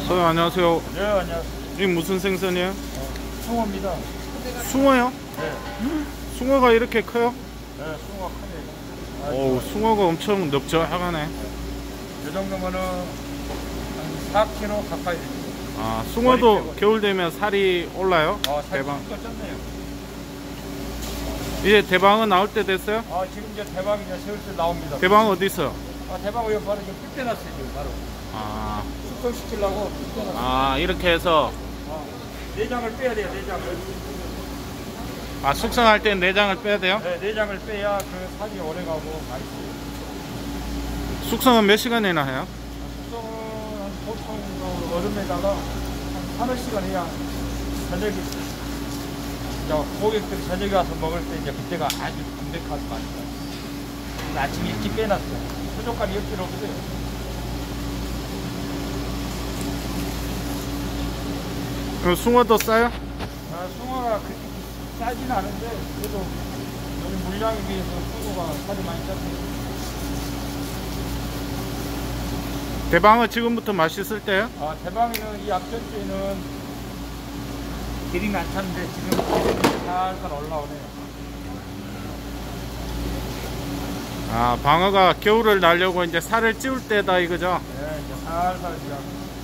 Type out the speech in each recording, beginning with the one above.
선생님 안녕하세요. 네, 안녕하세요. 이 무슨 생선이에요? 숭어입니다. 숭어요? 네. 숭어가 이렇게 커요? 네, 숭어가 큽니다. 오, 숭어가 엄청 넓적하네. 이 정도면은 한 4kg 가까이 됩니다. 아, 숭어도 겨울 되면 살이 올라요? 살이 대방. 좀 쪘네요. 이제 대방은 나올 때 됐어요? 지금 이제 대박이 이제 슬슬 나옵니다. 대방 어디 있어? 대박을 여기 바로 지금 삐빼놨어요, 지금 바로. 아, 숙성시키려고 삐빼놨어요. 아 이렇게 해서 내장을 빼야 돼요, 내장을. 아 숙성할 때 내장을 빼야 돼요? 네, 내장을 빼야 그 살이 오래가고 맛있어요. 숙성은 몇 시간이나 해요? 숙성은 한 보통 얼음에다가 한 3-4시간 해야 저녁에 고객들이 저녁에 와서 먹을 때 이제 그때가 아주 담백하고 맛있어요. 그래서 아침 일찍 빼놨어요. 수족관이 몇 킬로 없어요. 그럼 숭어도 싸요? 숭어가 그렇게 싸진 않은데 그래도 여기 물량에 비해서 숭어가 살이 많이 쪘어요. 대방어 지금부터 맛있을 때요? 대방에는 이 앞전주에는 기름이 안 찼는데 지금 기름이 살살 올라오네요. 아, 방어가 겨울을 날려고 이제 살을 찌울 때다 이거죠? 네, 이제 살살 그냥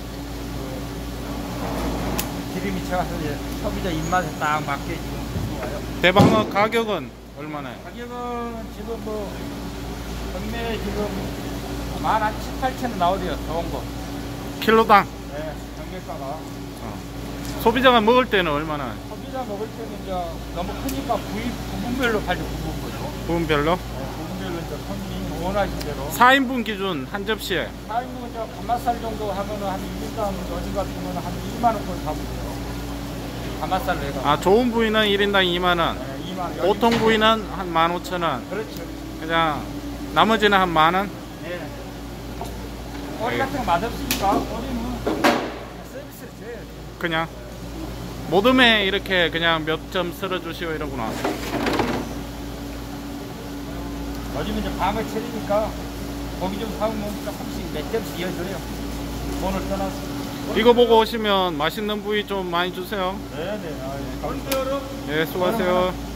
기름이 차서 이제 소비자 입맛에 딱 맞게 지금 와요. 대방어 가격은 얼마나요? 가격은 지금 뭐 경매 지금 17,000원 나오대요. 좋은 거. 킬로당? 네, 경매가가. 소비자가 먹을 때는 얼마나? 소비자 먹을 때는 이제 너무 크니까 부분별로 팔죠. 부분별로. 부분별로? 네, 부분별로 이제 손님 원하신 대로. 4인분 기준 한 접시에 4인분 이제 감맛살 정도 하면은 한 1인당 어디 같으면 한 2만 원권 사보세요. 감맛살로 해가. 아, 좋은 부위는 1인당 2만원, 네, 2만 원. 보통 부위는 한 15,000원, 그렇죠. 그냥 나머지는 한 만원? 네. 꼬리 같은 거 맛없으니까 꼬리는 서비스를 줘야죠. 그냥 모둠에 이렇게 그냥 몇 점 썰어 주시고 이러구나. 요즘 이제 밤을 차리니까 고기 좀 사오면 조금씩 몇 점씩 이어줘요. 돈을 떠나서. 이거 보고 오시면 맛있는 부위 좀 많이 주세요. 네네. 감사합니다. 예, 수고하세요.